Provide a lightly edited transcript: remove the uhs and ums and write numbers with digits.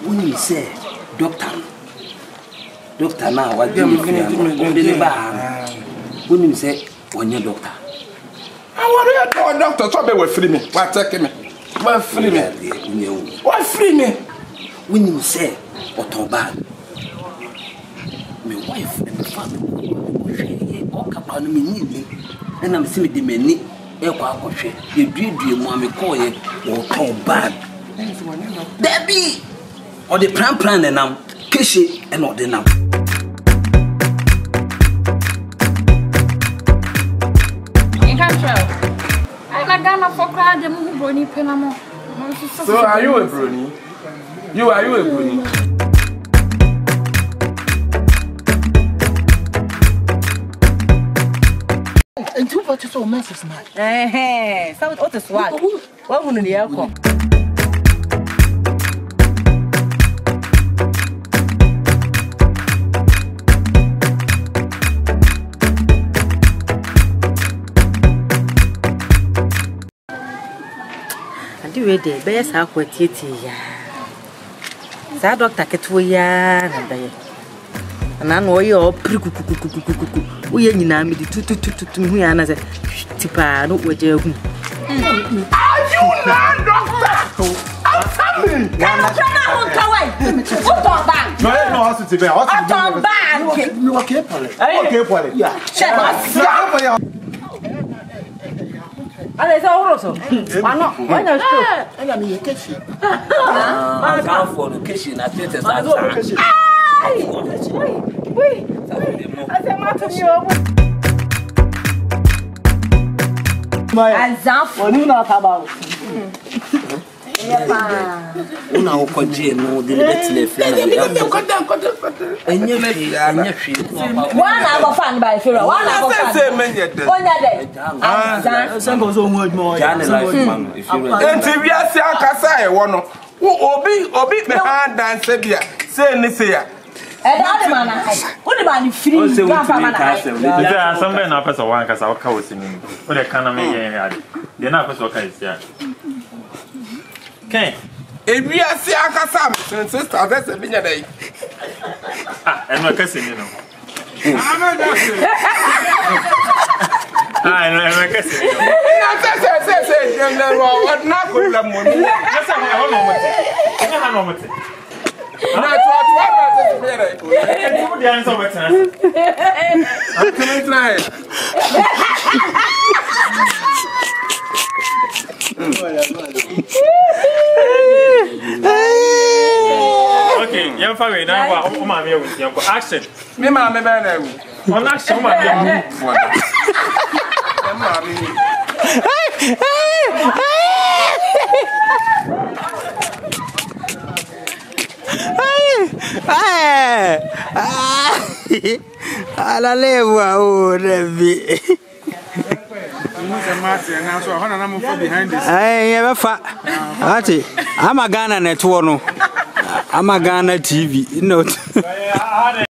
when you say doctor now what do you when you say when you doctor I want to doctor so be we free me what take me what free me what free me when you say otoba my wife and my family all kapano me ni and I'm seeing the many e kwa akwohwe ye duedue mu ame call ye otoba Debbie or the plan and now Kishi and not the now. You can't tell. I'm gonna for crowd the movie Brony Penamo. So are you a Brony? Are you a Brony? And two parties so messes now. So what is what? What will the outcome? Ready, best how quitty ya. That doctor Ketuya and I know you're pretty. We ain't name the two me another tipa, no way. Are you not doctor? I'm coming. Allez, ça also. Why not? Why not? I am in kitchen. I'm down for the kitchen. I think it's Wait. I said, Martin, you're. And Zaf, you know about. Una okoje no the let's friend. One hour fan by Fira. 1 hour fan. One day. Some goes on word more. Enti we ase akasa e wo no. Obi me hand dance bia. Say ni say ya. That man, what about free? Somewhere na person one kasa waka wosini. What the kana me yen yade. Dey na person waka is ya. Okay. Ebi ase akasa me sister that's a binya dai. And my cousin you know. And my cousin. Say what na ko la money. Just have a moment. What The answer I'm coming tonight. Okay, young family, now I'm here with you. Action. Me ma me ba na wu. On action, man. Ala lewa o rebi. Yeah, Ati, I'm a Ghana network no. I'm a Ghana TV. No.